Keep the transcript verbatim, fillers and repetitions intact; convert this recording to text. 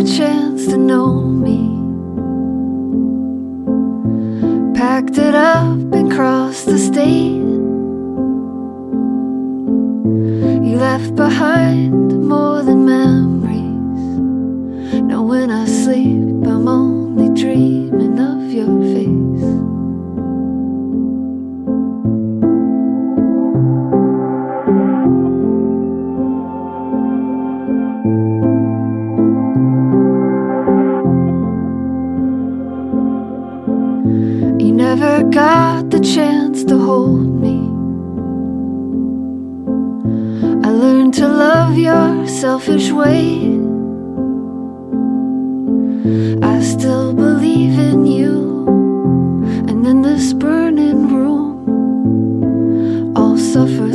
the chance to know me. Packed it up and crossed the state. You left behind more than memories. Now when I sleep, I'm only dreaming of your face. You never got the chance to hold me. I learned to love your selfish way. I still believe in you, and in this burning room, I'll suffer